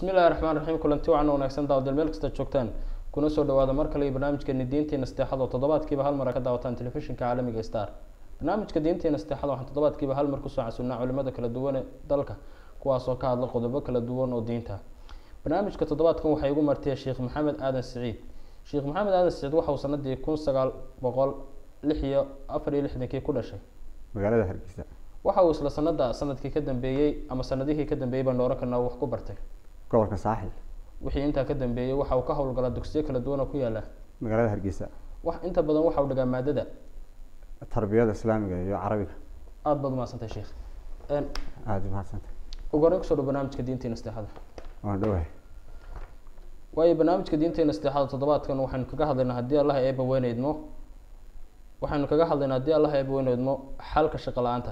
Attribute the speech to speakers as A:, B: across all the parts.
A: بسم الله الرحمن الرحيم كلنتي وعنا وناكسن داود الميل كستا joogtaan kuna soo dhawaada mar kale barnaamijkeena diinteena saddexaad toddobaadkiiba hal mar ka daawataan telefishinka caalamiga Star barnaamijka diinteena saddexaad waxaan toddobaadkiiba hal mar ku soo casuunaa culimada kala duwan ee dalka kuwaas oo ka hadla qodobo kala duwan oo diinta barnaamijka toddobaadkan waxa igu martay Sheekh Maxamed Aadan Saciid Sheekh Maxamed Aadan Saciid waxa uu sanadii 1964 ku dhashay
B: magaalada Hargeysa
A: waxa uu isla sanadkii ka dambeeyay ama sanadihii ka dambeeyay baan dooranka wax ku bartay
B: gobolka Saaxil
A: wixii inta ka dambeeyay waxa uu ka howlgalaa dugsiyo kala duwan oo ku yaala
B: magaalada Hargeysa
A: wax inta badan waxa uu dhigaa maadada
B: tarbiyada islaamiga iyo carabiga
A: aad baad ma santay sheekh
B: aad ma santay
A: ugu horreyn ku soo barnaamijka diinteena saddexaad
B: waan dhawahay
A: way barnaamijka diinteena saddexaad toddobaadkan waxaan kaga hadlaynaa hadii Allah ay baweyneedmo waxaan kaga hadlaynaa hadii Allah ay baweyneedmo xalka shaqo la'aanta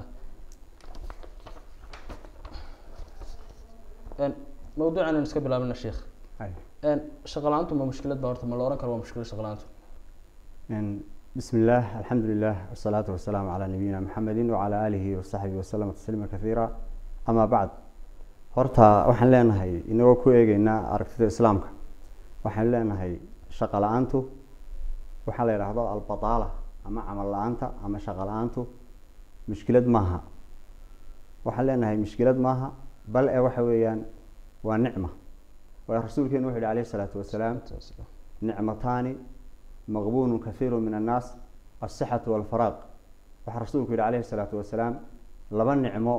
A: موضوعنا نسكب لنا الشيخ شغلانته ما مشكلة بارت ما لورن كلام مشكلة شغلانته
B: بسم الله الحمد لله والصلاة والسلام على نبينا محمد وعلى آله وصحبه وسلم تسليما كثيرا أما بعد هرتا وحن لنا هاي إنه كويجينا أركض إسلامك وحن لنا هاي شغلانته وحن لنا هذا البطالة أما عمل لانته أما شغلانته مشكلة معها وحن لنا هاي مشكلة معها بل وحويان ونعمة ورسولك نوح عليه الصلاة والسلام نعمتان مغبون كثير من الناس الصحة والفراغ ورسولك عليه الصلاة والسلام لبن نعمة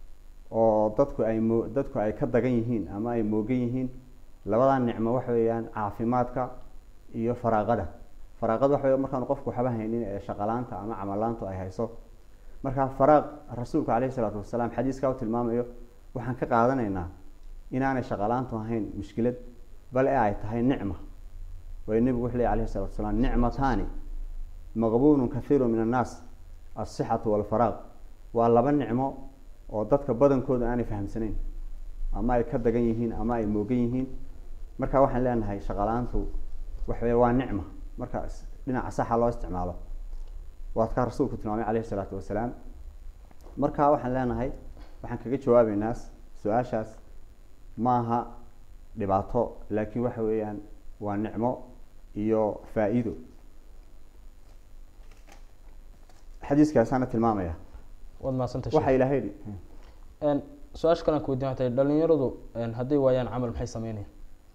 B: ودتك أي كدجيهين أما أي موجيهين لبن نعمة وحويان عافيماتك إيو فراغده فراغده وحوي مركان قفك وحبهين شغلانته أما عملانته أي هيصو مركان فراغ رسولك عليه الصلاة والسلام حديث كاوت المام إيو waxaan ka qaadanaynaa inaanay shaqalaantu ahayn mushkilad bal ay tahay nicmo way nabigu wuxuu leeyahay sallallahu alayhi wasallam nicmataani maqbuunun kathiru min an-nas as-sihhatu wal faraag waa laba nicmo oo dadka badankooda aanay fahamsanayn ama ay ka dagan yihiin ama ay moogan yihiin marka waxaan leenahay shaqalaantu waxay waa nicmo marka dhinaca sax loo isticmaalo waa ka rasuulku tilmaamay alayhi salatu wasalaam marka waxaan leenahay waxaan kaga jawaabaynaa su'aashaas maaha dhibaato laakiin waxa weeyaan waa nicmo iyo faa'iido xadiiskaas ana tilmaamaya
A: wad ma santay
B: waxa ilaahay
A: su'aasha kana ku weydiinatay dhalinyaradu hadii waayaan amal maxay sameeyeen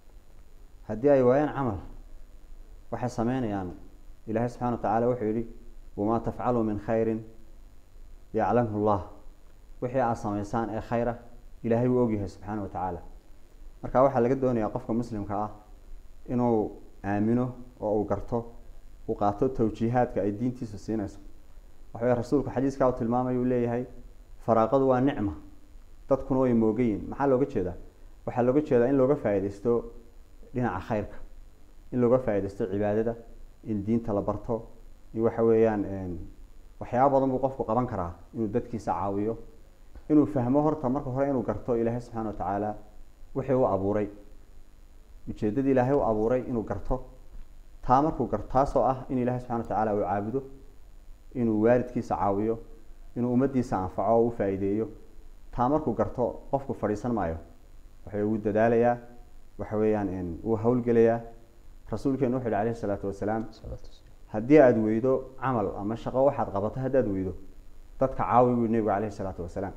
B: hadii ay waayaan amal waxay sameeyaan ilaahay subhanahu wa ta'ala wuxuu yiri wama taf'alu min khairin ya'lamu Allah wixii aad sameeysan ee khayra ilaahay uu ogyahay subhanahu wa ta'ala marka waxa laga doonayaa qofka muslimka ah inuu aamino oo uu garto uu qaato tawjiihaadka ay diintiisu siinayso waxa rasuulku xadiiska uu tilmaamay uu leeyahay faraaqadu waa nicmo dadkuna way moogayeen maxaa looga jeedaa waxa looga jeedaa in looga faa'iideysto dhinaca khayrka in looga faa'iideysto cibaadada in diinta la barto iyo waxa weeyaan waxyaabo badan uu qofku qaban karaa inuu dadkiisa caawiyo inuu fahmo horta marka hore inuu garto ilaahay subhanahu wa ta'ala wixii uu abuuray ujeedadii ilaahay uu abuuray inuu garto taa markuu garto taasoo ah in ilaahay subhanahu wa ta'ala uu caabudo inuu waalidkiisa caawiyo inuu ummadiisa anfaco oo u faa'iideeyo taa markuu garto qofku fariisan maayo waxa uu dadaalayaa waxa weeyaan in uu hawlgalayaa rasuulkeenu wuxuu alayhi salaatu wasalaam haddii aad weydo amal ama shaqo waxaad qabato haddaad weydo dadka caawi uu nabiga alayhi salaatu wasalaam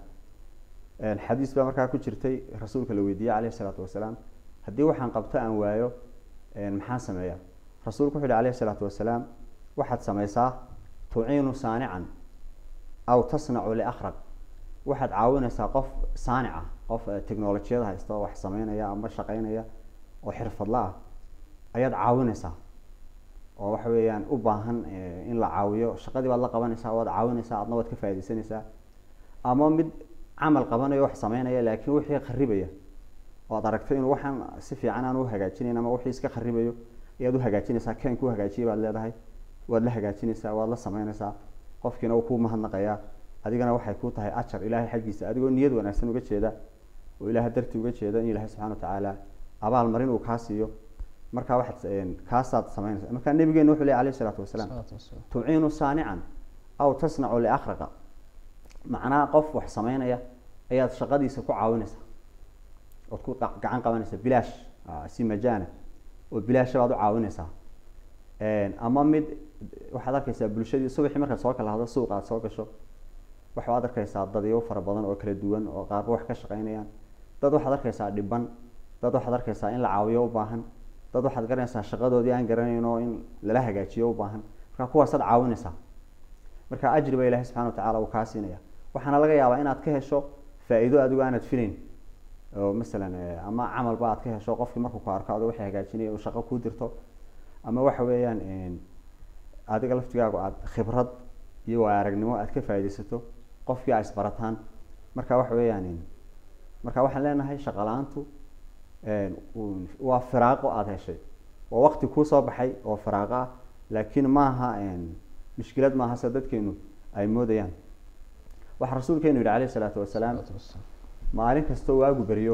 B: الحديث بقى مركا كجرتي رسولك لو ويديه عليه الصلاه والسلام hadii waxaan qabto aan waayo maxaan sameeyaa rasuulku wuxuu عليه الصلاه والسلام waxaad sameeysaa tu'inu saani'an aw tasna'u li akhraq waxaad caawinaysaa qof saani'a qof teknolojiyada haysto wax sameeynaya ama shaqeynaya oo xirfad la ah ayaad caawinaysaa oo wax weeyaan u baahan in la caawiyo shaqadii baad la qabanaysaa waad caawinaysaa adna waad ka faa'iideysanaysaa ama mid عمل قبنا wax sameynaya laakiin wixii qaribaya oo aragtay inuu waxan si fiican aan u hagaajinayn ama wixii iska qaribayo iyadu hagaajinaysa kan ku hagaajiyo baad leedahay waad la hagaajinaysaa waad la sameynaysaa qofkiina uu ku mahadnaqaya adigana waxay ku tahay ajar ilaahay xaqiisa adigoo niyad wanaagsan uga jeeda oo ilaahay darti uga jeeda in ilaahay subhanahu wa ta'ala abaal marin uu ka siiyo marka waxaad kaasaad sameynaysaa marka nabigeena wuxuu leeyahay alayhi salaatu wasalaam tu'inu saani'an aw tasna'u li akhraqa macnaa qof wax sameynaya ayaad shaqadiisa ku caawinaysaa oo ku gacan qabanaysa bilaash si majaana oo bilaash baad u caawinaysaa ama mid waxaad arkaysaa bulshadii subaxii markaad soo kala hadlo suuqa aad soo gasho waxaad arkaysaa dadyo fara badan oo kala duwan oo qaarba wax ka shaqeynayaan dad waxaad arkaysaa dhiban dad waxaad arkaysaa in la caawiyo u baahan dad waxaad garanaysaa shaqadoodii aan garanayno in lala hagaajiyo u baahan marka kuwaasaad caawinaysaa marka ajri baa ilaahay subxaana watacaala uu kaa siinaya waxaana laga yaabaa inaad ka hesho faa'iido adigu aanad filayn oo masalan ama camalba aad ka hesho qofkii markuu ku arko adigo wixii hagaajinaya uu shaqo kuu dirto ama waxa weeyaan adiga laftigaagu aad khibrad iyo aragnimo aad ka faa'iidaysato qofkii ay isbarataan marka waxa weeyaan marka waxaan leenahay shaqo la'aantu waa firaaqo aad heshay waa waqti kuu soo baxay oo firaaqo ah laakiin maaha mushkilad maaha sida dadkeenu ay moodayaan waxa rasuulkeenu yidhi calayhi salaatu wasalaam maalin kastoo waagu beriyo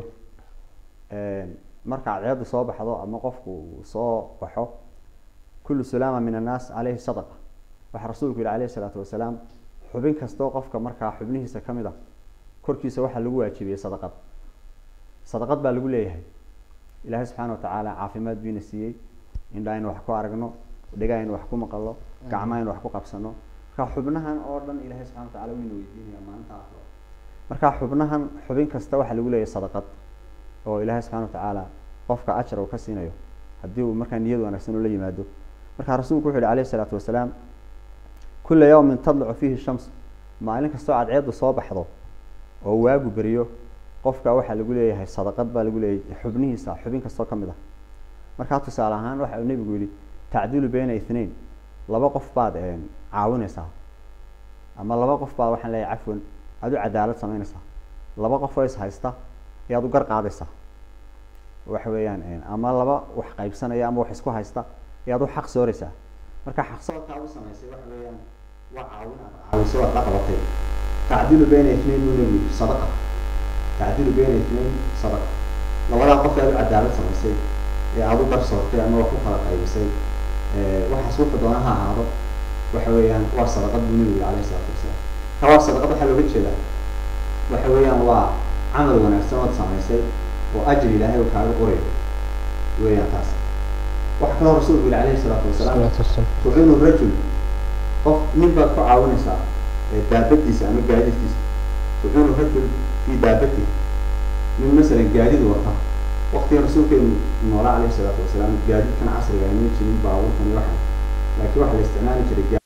B: marka cadceedu soo baxdo ama qofku uu soo baxo kullu sulaama min annaas calayhi sadaqa waxa rasuulku yidhi calayhi salaatu wasalaam xubin kastoo qofka markaa xubnihiisa ka mid ah korkiisa waxaa lagu waajibiyey sadaqad baa lagu leeyahay ilaahay subxaana watacaala caafimaad biina siiyey indhaa in wax ku aragno dhigaa in wax ku maqalno gacmaha in wax ku qabsano marka xubnahan oo dhan ilaahay subxana watacaala wayna weydiinaya maalinta aakhiro marka xubnahan xubin kasta waxaa lagu leeyahay sadaqad oo ilaahay subxana watacaala qofka ajar uu ka siinayo haddii uu markaa niyad wanaagsan ula yimaado marka rasuulku wuxuu yihi calayhi salaatu wasalaam kulla yawmin tadlucu fiihi shams maalin kastoo cadceedu soo baxdo oo waagu beriyo qofka waxaa lagu leeyahay sadaqad baa lagu leeyahay xubnihiisa xubin kastoo ka mid ah markaa tusaale ahaan waxa uu nebigu yidhi tacdiilu bayna ithnain laba qof baad caawinaysaa ama laba qof baad waxaan leeyahay cafwan aad u cadaalad samaynaysaa laba qof oo is haysta ayaad u gar qaadaysaa waxa weeyaan ama laba wax qaybsanaya ama wax isku haysta ayaad u xaq sooraysaa marka xaq soorka aad u samaysay waxa weeyaan waa caawin aad caawiso aad la qabatay tacdiilu bayna ithnain buu nebigu yidhi sadaqa tacdiilu bayna ithnain sadaqa labadaa qof aad u cadaalad samaysay ee aad u gar soortay ama wax ku kala qaybisay waxaas wuxuu doona ha ahaado waxa weeyaan waa sadaqad buu nebigu yidhi calayhi salaatu wasalaam ka waa sadaqad waxaa looga jeedaa waxa weeyaan waa camal wanaagsan ood samaysay oo ajri ilaahay uu kaaga qorayo weeyaan taas waxa kaloo rasuulku yidhi calayhi salaatu wasalaam tuciinu rajul qof nin baad ku caawinaysaa daabadiisa ama gaadiidkiisa tuciinu rajul fii daabati nin masalan gaadiid wata waqtiga rasuulkeenu noolaa calayhi salaatu wasalaam gaadiidkan casriga ayma jirin baabuurkan iyo waxan laakiin waxaa la isticmaali jiray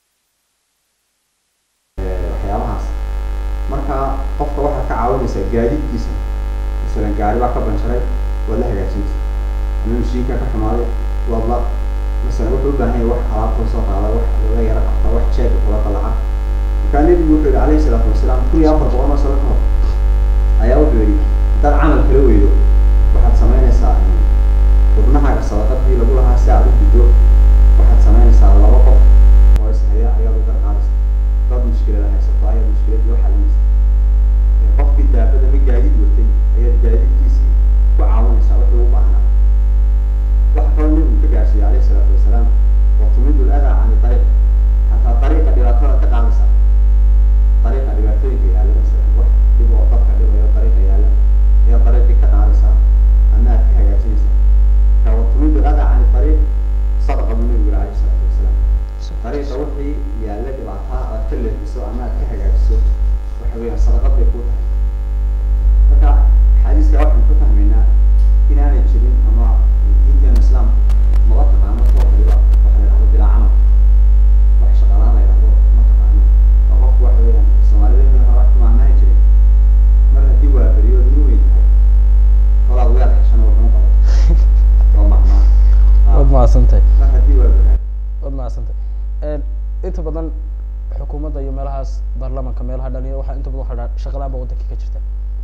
B: waxyaabahaas marka qofka waxaad ka caawinaysaa gaadiidkiisa masalan gaari baa ka banjaray waad la hagaajinaysa ama mashiinka ka xumaaday waad la masalan wuxuu u baahan yahay wax alaabta soo qaada wax la yara qabta wax jeega kula dalaca markaa nebigu wuxuu yihi calayhi salaatu wasalaam 1400 sano ka hor ayaa wuxuu yihi haddaad camal kala weydo waxaad samaynaysaa xubnahaaga sadaqadii lagu lahaa si aad u guddo waxaad samaynaysaa laba qof oo ishaya ayaad u garqaadaysa dad mushkilada haysato ayaad mushkiladii u xalinaysa qofkii daabada ma gaadiid watay ayaad gaadiidkiisii ku caawinaysaa wuxuu u baahnaa waxa kaloo nebigu ka gaarsiiyey calayhi salaatu wasalaam watumidu ladaa cani ariiq xataa ariiqa dhibaatada ka qaadaysa ariiqa dhibaatooyinka yaalla masalan wax dhib oo dadka dhibayo ariiqa yaalla ayaad ariiqii ka qaadaysaa ama aad ka hagaajinaysaa ka watumidu ladaa cani ariiq sadaqa buu nebigu calayhi salaatu wasalaam ariiqa wixii yaalla dhibaataa aad ka leexiso ama aad ka hagaajiso waxa weeyaan sadaqad bay kuu tahay marka xadiiska waxaan ka fahmaynaa inaanay jirin ama diinteena islaamku maba taqaano koox waliba waxa la yidhahdo bilaa camal wax shaqalaan la yidhahdo ma taqaano waa qofku waxa weeyaan soomaalida inay hore wax ku maahmaahi jirin mar haddii waa beriyood nin weyn tahay kolaad wead xeshana waxuma qabo waa mahmaa
A: waad mahadsantahay
B: mar haddii waa beriyood
A: waad mahadsantahay inta badan xukuumadda iyo meelahaas baarlamaanka meelaha dhalinyaro waxaa inta badan waxaa shaqa la-aan baa waddanka ka jirta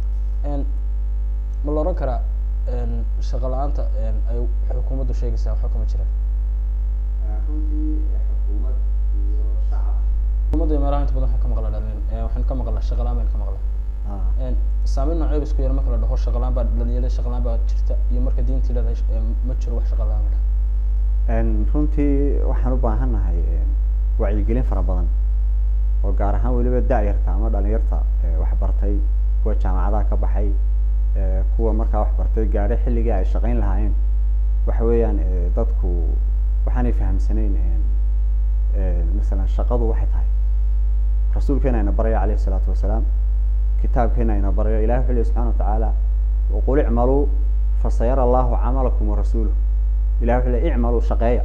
A: ma la oran karaa shaqa la-aanta ay xukuumaddu sheegaysaa waxba kama jiraan
B: runtii xukuumad iyo shacab
A: xukuumadda iyo meelaha inta badan waxaan ka maqlaa waxaan ka maqlaa shaqa la-aan baan ka maqlaa saameyn noocee isku yar marka la dhaho shaqa la-aan baa dhalinyarada shaqa la-aan baa jirta iyo marka diintii leedahay ma jiro wax shaqa la-aan la
B: runtii waxaan u baahannahay wacyigelin fara badan oo gaar ahaan weliba da-yarta ama dhalinyarta waxbartay kuwa jaamacadaha ka baxay kuwa markaa wax bartay gaadhay xilligii ay shaqayn lahaayeen waxa weeyaan dadku waxaanay fahamsanayn masalan shaqadu waxay tahay rasuulkeena ina baraya calayhi salaatu wasalaam kitaabkeena ina barayo ilahi wuxuu leeyahy subxana watacaala waqul icmaluu fasayara allahu camalakum warasuuluh ilahi wuxuu leeyahy icmaluu shaqeeya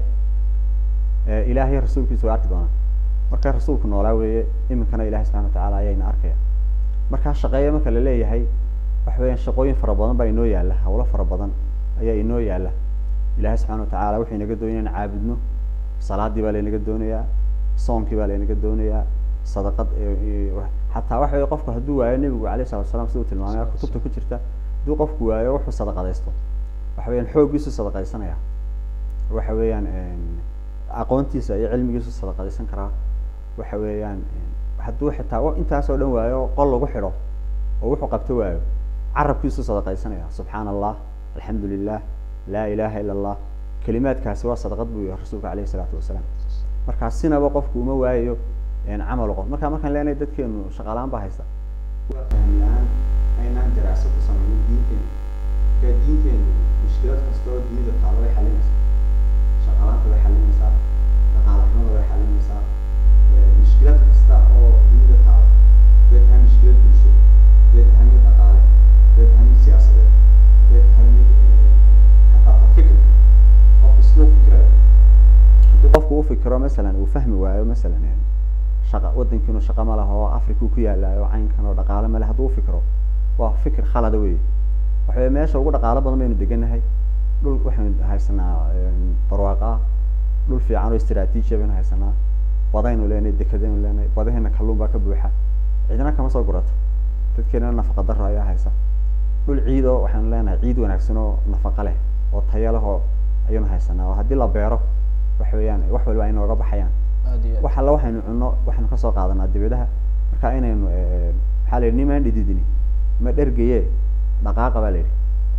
B: ilaahay rasuulkiisa way arki doonaan marka rasuulku noolaa weeye iminkana ilahi subxana watacaala ayaa ina arkaya markaa shaqeeya marka la leeyahay waxa weeyaan shaqooyin fara badan baa inoo yaalla hawlo fara badan ayaa inoo yaalla ilahi subxana watacaala wuxuu inaga doonaya in caabudno salaadii baa laynaga doonayaa soonkii baa laynaga doonayaa sadaqad xataa waxa weeye qofku hadduu waayo nebigu alayh salatu wasalaam siduu tilmaamaya kutubta ku jirta hadduu qofku waayo wuxuu sadaqadaysto waxa weeyaan xooggiisu sadaqaysanaya waxa weeyaan aqoontiisa iyo cilmigiisu sadaqadaysan karaa waxa weeyaan hadduu xitaa intaasoo dhan waayo qol lagu xidho oo wuxuu qabto waayo carabkiisu sadaqaysanaya subxaana allah alxamdu lilah laa ilaha ila allah kelimaadkaasi waa sadaqad buu yihi rasuulka alayhi salaatu wasalaam markaa sinaba qofku uma waayayo camal qof markaan leenahay dadkeenu shaqalaan baa haysta waa faham la-aan aynaan daraaso ku sameynin diinteenu markaa diinteenu mushkilad kasta oo dunida taalo way xalinaysaa shaqalaanta way xalinaysaa dhaqaale xumada way xalinaysaa mushkilad kasta oo dunida taalo haday tahay mushkilad bulsho haday tahay mid dhaqaale haday tahay mid siyaasadeed haday tahay mid xataa fikir qofku siduu fikirayo hadduu qofku u fikiro masalan uu fahmi waayo masalan wadankiinu shaqa ma laha oo africa ku yaalaayo caynkan oo dhaqaale male hadduu ufikiro waa fikir khalada wey waxa meesha ugu dhaqaalo badan baynu deganahay dhul waxaynu haysanaa barwaaqa dhul fiican oo istiraatiiji baynu haysanaa badaynu leenahay dekadaynu leenahay badaheena kalluun baa ka buuxa cidina kama soo gurato dadkeena nafaqa darro ayaa haysa dhul ciid oo waxaynu leenahay ciid wanaagsan oo nafaqa leh oo tayo leh oo ayaynu haysanaa oo haddii la beero waxa weeyaan wax walba ay nooga baxayaan wax alla waxaynu cunno waxaynu kasoo qaadanaa dibadaha marka inaynu maxaa la yidhi nimaan dhididini ma dhergaye dhaqaaqa baa la yidhi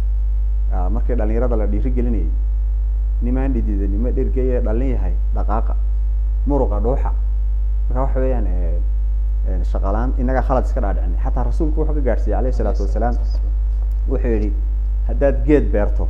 B: markii dhalinyarada la dhiiri gelinayay nimaan dhididini ma dhergaye dhalin yahay dhaqaaqa muruqa dhuuxa marka waxa weeyaan shaqalaan inaga khalad iska dhaadhicinay xataa rasuulku wuxuu ka gaarsiiyey alayhi salaatu wasalaam wuxuu yidhi haddaad geed beerto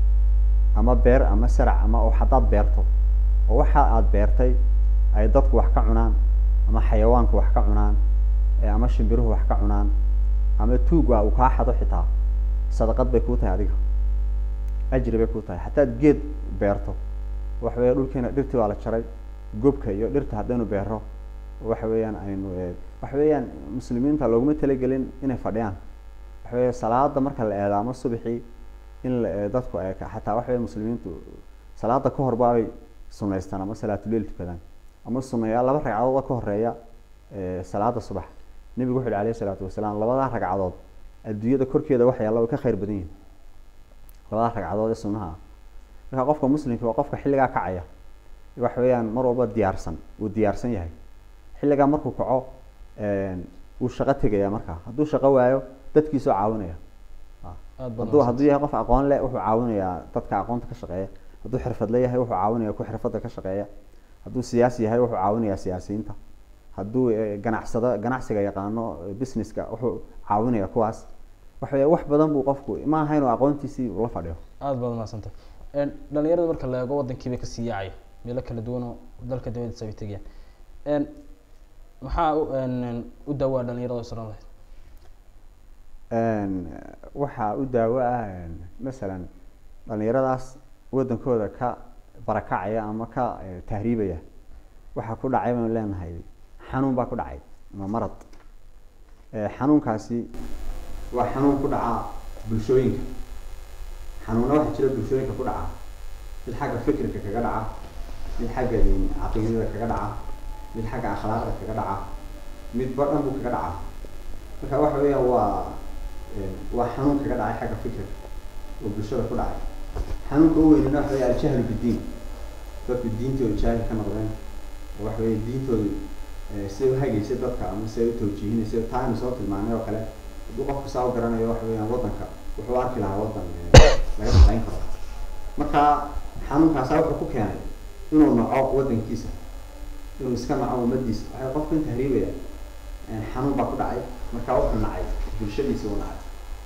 B: ama beer ama sarac ama oo haddaad beerto oo waxa aad beertay ay dadku wax ka cunaan ama xayawaanku wax ka cunaan ama shimbiruhu wax ka cunaan ama tuugwa uu kaa xado xitaa sadaqad bay kuu tahay adiga ajri bay kuu tahay hataad geed beerto waxa weeye dhulkeena dhirtii waa la jaray gobka iyo dhirta haddaynu beero waxa weeyaan aynu waxa weeyaan muslimiinta looguma talagelin inay fadhiyaan waxa weeye salaada marka la eedaamo subaxii in dadku ay xataa waxa weeye muslimiintu salaada ka hor baabay sunaystaan ama salaatu leyl tukadaan ama sunayaa laba ragcadood ka horeeya salaada subax nabigu wuxuu alayhi salaatu wasalaam labada ragcadood adduunyada korkeeda wax yaalo ka khayr badan yihiin labada ragcadood ee sunnaha marka qofka muslimka waa qofka xilliga kacaya waxa weeyaan mar walba diyaarsan yahay xilliga markuu kaco uu shaqo tagaya marka hadduu shaqo waayo dadkiisoo caawinaya hadduu yahay qof aqoon leh wuxuu caawinayaa dadka aqoonta ka shaqeeya hadduu xirfad leeyahay wuxuu caawinayaa ku xirfadda ka shaqeeya hadduu siyaasi yahay wuxuu caawinayaa siyaasiyiinta hadduu ganacsiga yaqaano businesska wuxuu caawinayaa kuwaas waxa weeye wax badan buu qofku ma aha inuu aqoontiisii la fadhiyo
A: aad baad mahadsantay dhalinyarada marka la eego waddankiiba ka sii yaacaya meelo kala duwan oo dalka dibadiisa ay tegayaan maxaa u daawaa dhalinyarada isran lahayd
B: waxaa u daawo ah masalan dhalinyaradaas waddankooda ka barakacaya ama ka tahriibaya waxaa ku dhacay baynu leenahay xanuun baa ku dhacay ama marad xanuunkaasi waa xanuun ku dhaca bulshooyinka xanuuna waxaa jira bulshooyinka ku dhaca mid xagga fikirka kaga dhaca mid xagga caqiidada kaga dhaca mid xagga akhlaaqda kaga dhaca mid badhan buu kaga dhaca marka waxa weeyaan waa xanuun kaga dhacay xagga fikirka oo bulshada ku dhacay xanuunka u weynina waxa weeye aljahlu bidiin dadku diintooda jaahil ka noqdeen oo waxa weeye diintooda siday u hagaysa dadka ama siday u tawjiihinaysa taa aynu soo tilmaanay oo kale hadduu qofku saa u garanayo waxa weeyaan waddanka wuxuu arki lahaa waddan laga shaqayn karo marka xanuunkaasa wuxuu ku keenay inuu naco waddankiisa inuu iska naco ummadiisa waxay qofka in tahriibaya xanuun baa ku dhacay marka wuxuu nacay bulshadiisa u nacay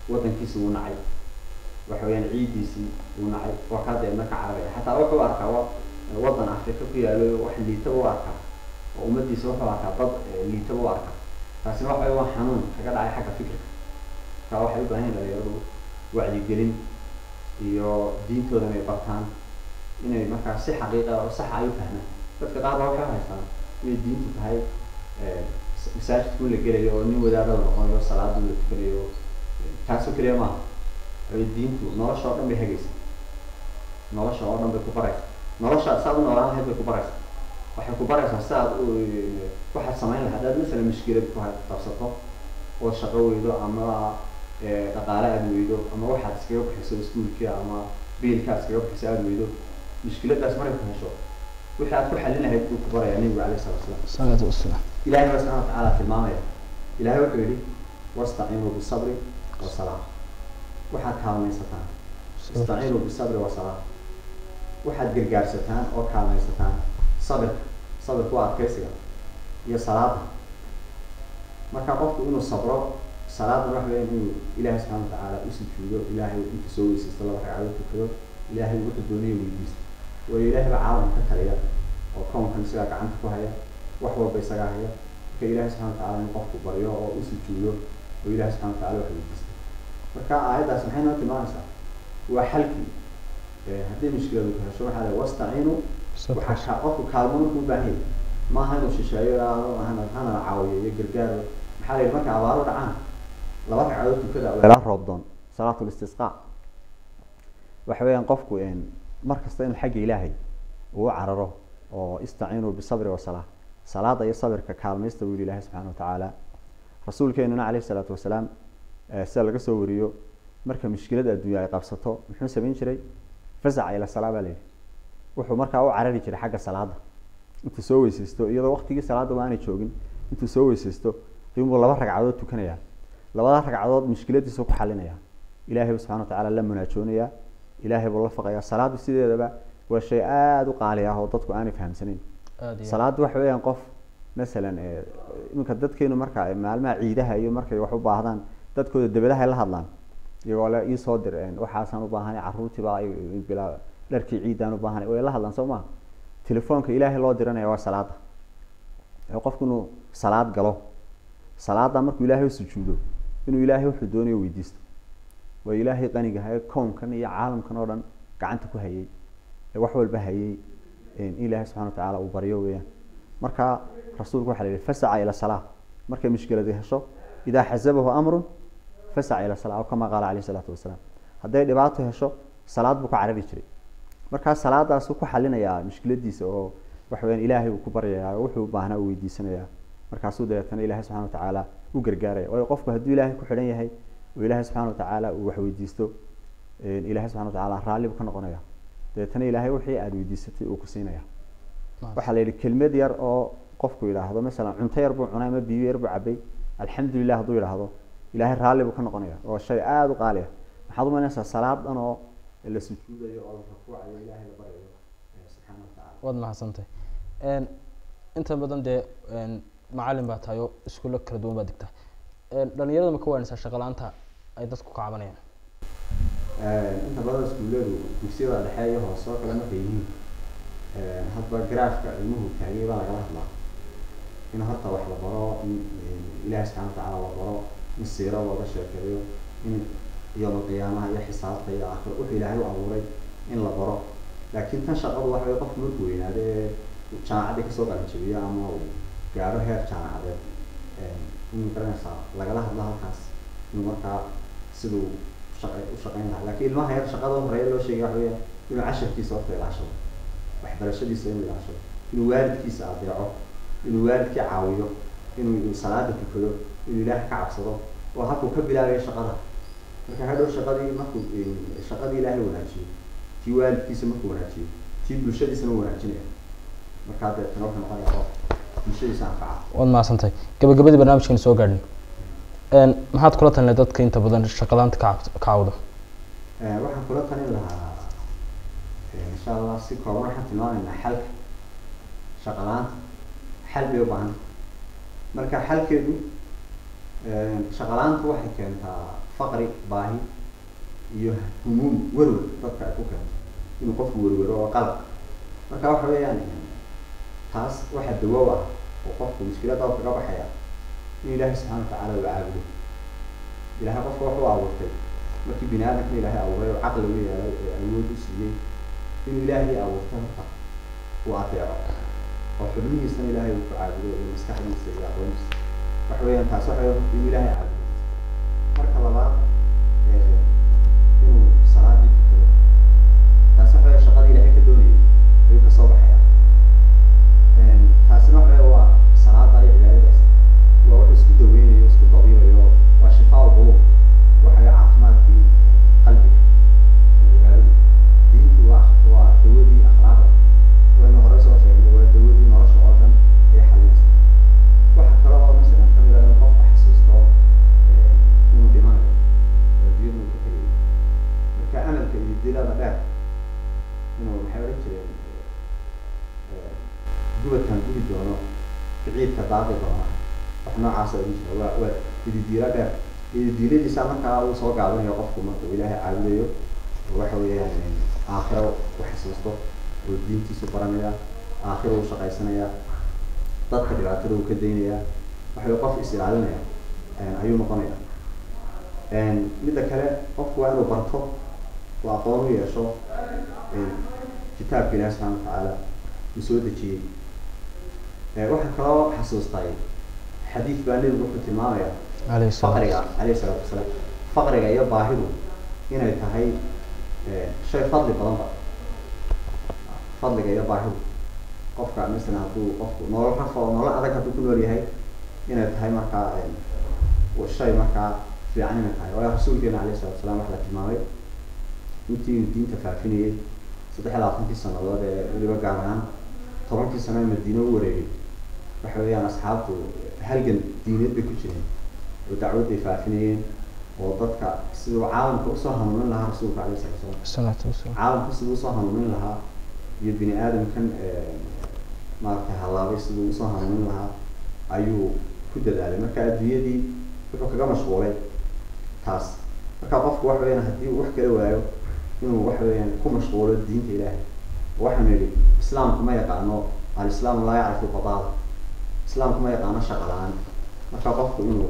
B: waddankiisa wuu nacay waxa weeyaan ciidiisii wuu nacay waa kaa dee marka carabaya xataa wuxuu arkaa waddan afrika ku yaalo wax liitaba u arkaa oo ummadiisa wuxuu arkaa dad liitaba u arkaa taasina waxa weeye waa xanuun kaga dhacay xagga fikirka marka waxay u baahan yihin dhalinyaradu wacyigelin iyo diintooda inay bartaan inay markaa si xaqiiqa oo sax ay u fahmaan dadka qaar baa waxay haystaan inay diintu tahay masaajidku la gelayo oo nin wadaadada noqonayo salaada la tukanayo taasoo keliya maaha diintu nolosha oo dhan bay hagaysa nolosha oo dhan bay ku baraysa nolosha saad u noolaan lahayd bay ku baraysa waxay ku baraysaa si aad waxaad samayn lahayd haddaad masalan mushkilad ku qabsato oo shaqo weydo ama dhaqaale aad weydo ama waxaad iskaga bixiso iskuulkii ama biilkaad iskaga bixiso aad weydo mushkiladaas markay ku hesho wixii aad ku xallin lahayd buu ku barayaa nebigu alayhi salaatu wasalaam ilaahay baa subxaana watacaala tilmaamaya ilaahay wuxuu yidhi wastaciinuu bisabri wasalaa waxaad kaalmaysataan istaciinuu bisabri wasalaa waxaad gargaarsataan oo kaalmaysataan sabirku waa adkaysiga iyo salaada marka qofku inuu sabro salaadna waxa weeyaan inuu ilaahay subxaana watacaala u sujuudo ilaahay inta soo weysaysto laba ragcadood tukado ilaahay wuxuu doonayo weydiisto waayo ilaahay baa caalamka ka taliya oo koonkan isagaa gacanta ku haya wax walba isagaa haya marka ilaahay subxana watacaala in qofku baryo oo u sujuudo oo ilaahay subxana watacaala wax weydiisto marka aayaddaas maxay noo tilmaamaysaa waa xalkii haddii mushkiladu ku hesho waxaa la wastaciinu waxaa qofku kaalmo markuu u baahan yahay maaha inuu shisheeyo hana caawiyo iyo gargaaro maxaa la yidhi marka abaaro dhacaan laba ragcadood tukada weelaa roobdoon salaatul istisqaa waxa weeyaan qofku markasta inuu xagga ilaahay uu cararo oo istaciinuu bisabri wasalaa salaada iyo sabirka kaalmaysta buu yidhi ilaahay subxaana watacaala rasuulkeenuna calayhi salaatu wasalaam sida laga soo wariyo marka mushkilada adduunya ay qabsato muxuu samayn jiray fasaca ila salaa baa la yidhi wuxuu markaa u carari jiray xagga salaada intuu soo weysaysto iyadoo waqtigii salaada aanay joogin intuu soo weysaysto ayuunbuu laba ragcadood tukanayaa labada ragcadood mushkiladiisu ku xalinaya ilaahay subxana watacaala la munaajoonaya ilaahay buu la faqaya salaadu sideedaba waa shay aada u qaali ah oo dadku aanay fahamsanayn salaadu waxa weeyaan qof masalan iminka dadkeenu marka maalmaha ciidaha iyo markay wax u baahdaan dadkooda dabadaha la hadlaan iyagoo le ii soo dir waxaasaan u baahanay carruurtii baa bilaa dharkii ciidaan u baahanay way la hadlaan soo maha telefoonka ilaahay loo diranaya waa salaada qofku inuu salaad galo salaada markuu ilaahay u sujuudo inuu ilaahay wuxuu doonayo weydiisto waa ilaahay qaniga haye koonkan iyo caalamkan oo dhan gacanta ku hayay wax walba hayay ilaahay subxana watacaala uu baryo weeyaan marka rasuulku waxaa la yidhi fasaca ila salaa markay mushkiladi hesho idaa xasabahu amrun fasaca ila salaa kama qaala calayhi salaatu wasalaam hadday dhibaato hesho salaad buu ka carari jiray markaa salaadaasuu ku xalinayaa mushkiladiisa oo waxa weeyaan ilaahay uu ku baryayaa oo wuxuu u baahnaa uu weydiisanayaa markaasuu dabeetana ilaahay subxana watacaala u gargaaraya waayo qofku hadduu ilaahay ku xidhan yahay oo ilaahay subxana watacaala uu wax weydiisto ilaahay subxana watacaala raalli buu ka noqonaya dabeetana ilaahay wixii aada weydiisatay uu ku siinaya waxaa la yidhi kelmad yar oo qofku yidhaahdo masalan cunto yar buu cunay ama biyo yar buu cabay alxamdulilah hadduu yidhaahdo ilaahay raalli buu ka noqonaya oo shay aada u qaali ah maxaad umaynaysaa salaad dhan oo la sujuudayo oo la rukuucayo ilaahay la baryayo subxaana watacaala
A: waad mahadsantay inta badan dee macalin baa tahay oo iskuulo kala duwan baa digtaa dhalinyarada ma ka waanaysaa shaqalaanta ay dadku ka cabanayaan
B: inta badan iskuulladu dugsiyada dhexe iyo hoose oo kale markay yihiin hadba garaafka ilmuhu taagay baa lagala hadlaa in horta wax la baro in ilaahay subxana watacaala la baro in siiro looga sheekeeyo in yowmal qiyaamaha iyo xisaabta iyo aakhiro wuxuu ilaahay u abuuray in la baro laakiin tan shaqadu waxa weye qofku markuu weynaado ee jaamacaddii kasoo qalinjabiyo ama uu gaaro heer jaamacadeed in garanaysaa lagala hadlo halkaas inuu markaa siduu u shaqeyn lahaa lakiin ilmaha yar shaqada horeeya loo sheegay waxa weya inuu casharkiisa horta ilaashado waxbarashadiisa inuu ilaashado inuu waalidkiisa adeeco inuu waalidkii caawiyo inuu salaada tukado inuu ilaahay ka cabsado oo halkuu ka bilaabayo shaqada marka hadhow shaqadii ilaahay wanaajiyo tii waalidkiisa markuu wanaajiyo tii bulshadiisana wanaajinaya markaa deetana wuxuu noqonayaa qof bulshadiisa anfaca
A: waad mahadsantahay gabagabadii barnaamijkan soo gaadhin maxaad kula talinay dadka inta badan shaqalaanta ka cawda
B: waxaan kula talin lahaa insha allah si kooban waxaan tilmaamaynaa xalka shaqalaanta xal bay u baahan marka xalkeedu shaqalaantu waxay keentaa faqri baahi iyo humuum werwer dadka ay ku keento inuu qofku werwero oo qalab marka waxa weeyaan taas waxa dawow ah oo qofku mushkilada uu kaga baxaya in ilaahay subxaanahu wa tacaala uu caabudo ilaahay qofka wuxuu abuurtay markii bini aadamka ilaahay abuuray oo caqli u yeelay ee awood u siiyey inuu ilaahay abuurtay horta uu adeeco oo xubnihiisana ilaahay uu ku caabudo iyo maskaxdiisa iyo aqoontiisa waxa weeyaan taas waxa weeyaan inuu ilaahay caabudo marka labaad inuu salaadii tukado taas waxa weeyaan shaqadii ilaahay ka doonayay ayuu kasoo baxaya taasina waxa weeyaan waa salaada iyo cibaadadaas waa wuxuu isku daweynayo isku dabiibayo waa shifaa ulquluub waxa weeye caafimaadkii qalbiga cibaadadu diintu waa dawadii akhlaaqda waynu hore soo sheegnay waa dawadii nolosha oo dhan ee xalinaysa waxa kale oo masalan kamid ah inuu qofka xasuusto inuu dhimanayo adduunyada uu ka tegayo marka amalka iyo dilada dheer inuu maxay odhan jireen gubadkan gubi doono kiciidka daaqi doona wax noocaas oo jira waa ididiila dheer ididiiladiisa markaa uu soo gaabanayo qofku marka uu ilaahay caabudayo waxa weeyaan aakhiro u xasuusto oo diintiisu baranaya aakhiro uu shaqaysanaya dadka dhibaatada uu ka daynaya waxa qof is ilaalinaya ayuu noqonaya midda kale qofku waa inuu barto oo aqoon u yeesho kitaabka ilaahay subxaanahu wa tacaala uu soo dejiyey waxaa kaloo xasuustay xadiid baa nebigu wuxuu tilmaamaya faqriga calayhi salaatu wasalaam faqriga iyo baahidu inay tahay shay fadli badanba fadliga iyo baahidu qofka masalan hadduu qofku nolol rafo nolol adag hadduu ku nool yahay inay tahay markaa shay markaa fiican inay tahay waayo rasuulkeena calayhi salaatu wasalaam waxa la tilmaamay intii diinta faafinayay 23 sanadood ee weliba gaar ahaan 10 sano ee Madiina u wareegay waxa weeyaan asxaabtu halgan diineed bay ku jireen oo dacwad ay faafinayeen oo dadka sidoo caalamka u soo hanuunin lahaa rasuulka calayhi salaatu wasalaam caalamka sidoo soo hanuunin lahaa iyo bini aadamkan maarka halaabay sidoo u soo hanuunin lahaa ayuu ku dadaalay marka adduunyadii wuxuu kaga mashquulay taas marka qofku waxa weeyaan haddii uu wax kala waayo inuu waxa weeyaan ku mashquulo diinta ilaahay waxaan nidhi islaamku ma yaqaano al-islaamu laa yacrifu fadaala islaamku ma yaqaano shaqo la-aan marka qofku inuu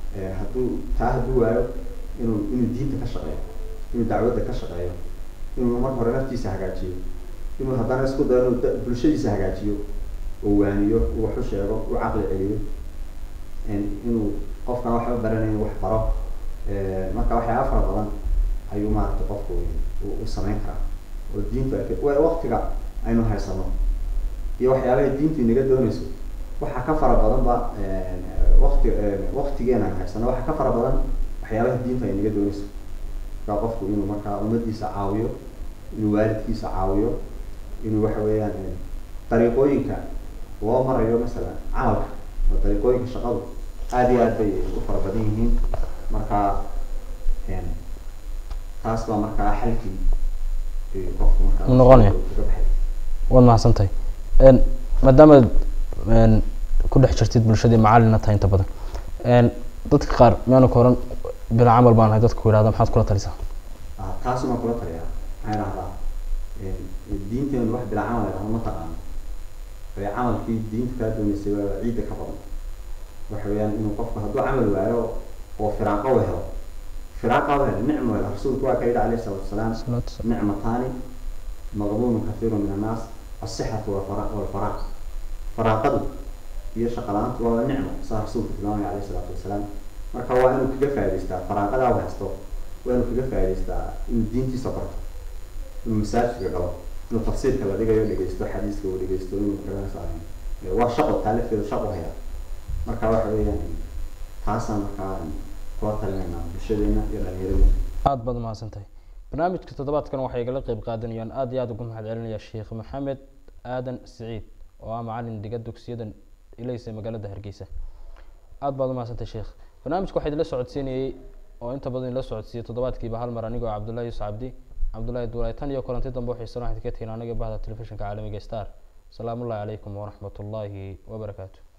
B: hadduu waayo inuu diinta ka shaqeeyo inuu dacwadda ka shaqeeyo inuu marka hore naftiisa hagaajiyo inuu haddana isku dayo inuu bulshadiisa hagaajiyo oo waaniyo uu wax u sheego uu caqli celiyo inuu qofkan waxba baranayn wax baro marka waxyaaba fara badan ayuu maaragtay qofku u samayn karaa oo diintu waqtiga aynu haysano iyo waxyaabaha diintu inaga doonayso waxaa ka fara badan ba waqtigeena aan haysano waxaa ka fara badan waxyaabaha diinta inaga doonayso marka qofku inuu markaa ummadiisa caawiyo inuu waalidkiisa caawiyo inuu waxa weeyaan dariiqooyinka loo marayo masalan camalka oo dariiqooyinka shaqadu aad iyo aad bay u fara badan yihiin marka taas baa markaa xalkii qofku markaa
A: noqonaya waad mahadsantahay maadaama ku dhex jirtid bulshadii macalina tahay inta badan dadka qaar miyaanu ka horan bila camal baan ahay dadka ku yidhahda maxaad kula talisaa
B: taasuma kula taliyaa maxay dhahdaa diinteenu wax bila camal ah ma taqaano way camalkii diinta kaa doonaysay waa ciidda ka badan waxa weeyaan inuu qofku hadduu camal waayo oo firaaqo u helo فراقة نعمة الرسول قال كيد عليه الصلاة والسلام نعمتان مغبون كثير من الناس الصحة والفراغ فراقة هي شغلات ونعمة صار رسول الله عليه الصلاة والسلام marka waa inuu kaga faa'iideystaa faraaqada uu haysto waa inuu kaga faa'iideystaa inuu diintiisa barto inuu masaajidka galo inuu tafsiirka la dhigayo dhegeysto xadiiska uu dhegeysto inuu kaga saameeyo waa shaqo taalifkeedu shaqo haya marka waxa weeyaan taasaan markaa
A: aad baad mahadsantahay barnaamijka toddobaadkan waxay igala qayb qaadanayaan aad iyo aad ugu mahad celinaya sheekh maxamed aadan siciid oo ah macalin dhiga dugsiyada ilaysa magaalada hargeysa aad baad u mahadsantahay sheekh barnaamijka waxaa idinla socodsiinayay oo inta badan idinla socodsiiyay toddobaadkiiba hal mar anigoo cabdullaahi yuusuf cabdi cabdullaahi duulay tan iyo kulanti dambe waxay soo raxdi ka tihiin anaga bahda telefishinka caalamiga star salaamullaahi calaykum waraxmatullaahi wabarakaatu